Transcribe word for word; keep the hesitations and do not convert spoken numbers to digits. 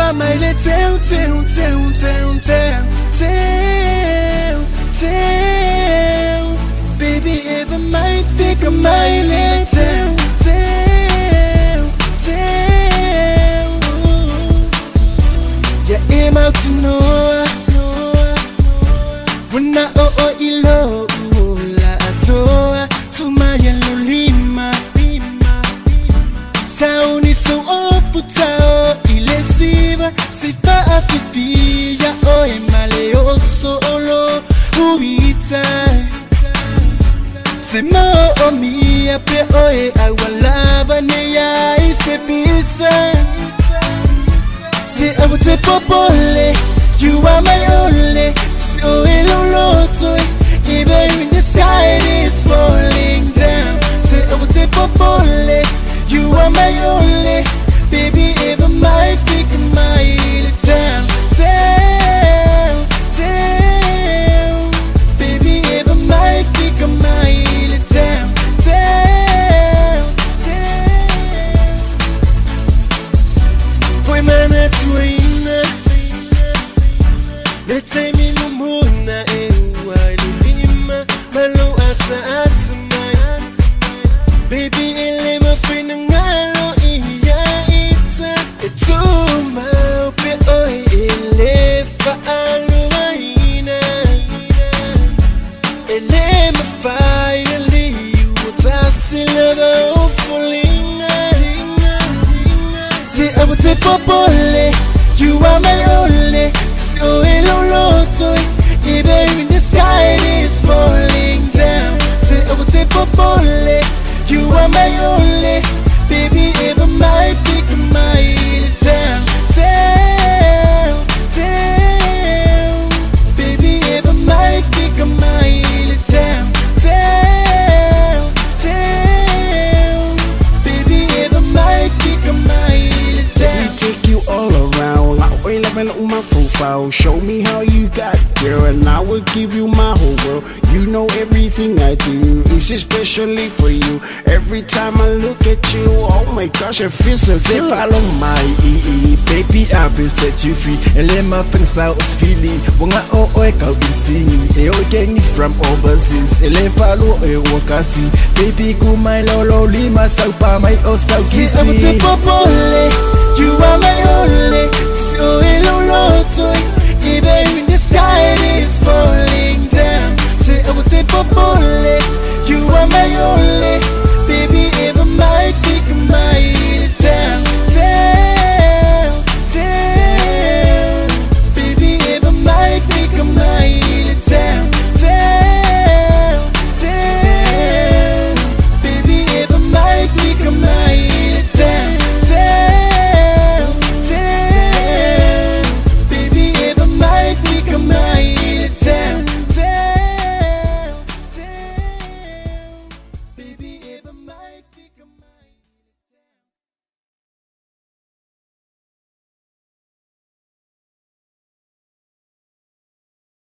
are my little tell, tell, tell, tell, tell, tell. Baby, ever my figure, my little tell, tell. Yeah, I'm out to know. When I oh oh ilo la atoa to my yellow lima. Sauni so ofutao ilesiva se fa afifia o e maleo solo uita se mo o mia pe o e awalava ne ya se bisa se abute popole you are my only so hello toy even when the sky is falling down se abute popole you are my only, baby, ever my pick my town. Tell, tell, baby, ever my pick my town. Tell, tell. Boy, man, that's wina. The time in the moon, I am wide lima. My low at the baby, ele me pina ngalo iya ita etuma pe oi ele fa aluina ele me finally utasilava ufulinga si abute popole you are my only so hello toy even when the sky is falling down si abute popole you are my only, baby, ever my pick my town. Tell, tell, baby, ever my pick my town. Tell, tell, baby, ever my pick my town. We take you all around, like oil on my profile. Show me how you got, girl, and I will give you my whole world. You know everything I do is especially for you. Every time I look at you, oh my gosh, it feels as if I love my E E. Baby, I've been set you free, and let my things out feeling. When I oh oh, I've been singing, they all getting it from overseas. And let follow a walk I see. Baby, go my lolo, lima, so by my oh so kissy. You are my only, so hello, toy. Even when the sky is falling down, say I would say popole. You are my only.